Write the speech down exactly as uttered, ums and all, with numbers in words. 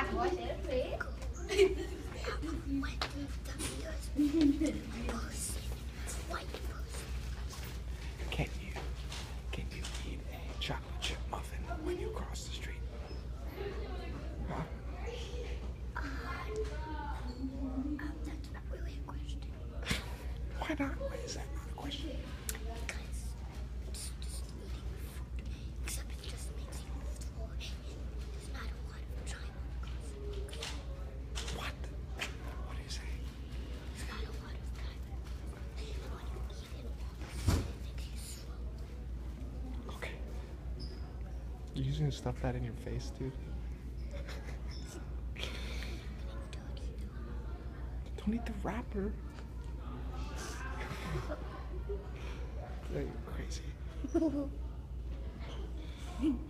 Watch it, Can you, can you eat a chocolate chip muffin when you cross the street? Huh? That's not really a question. Why not? Why is that not a question? Because it's just eating food, except it just makes you full, and there's not a lot of time on the crossing. What? What are you saying? There's not a lot of time. When you eat it once, it makes you slow. Okay. You using to stuff that in your face, dude? Don't eat the wrapper. Are you crazy?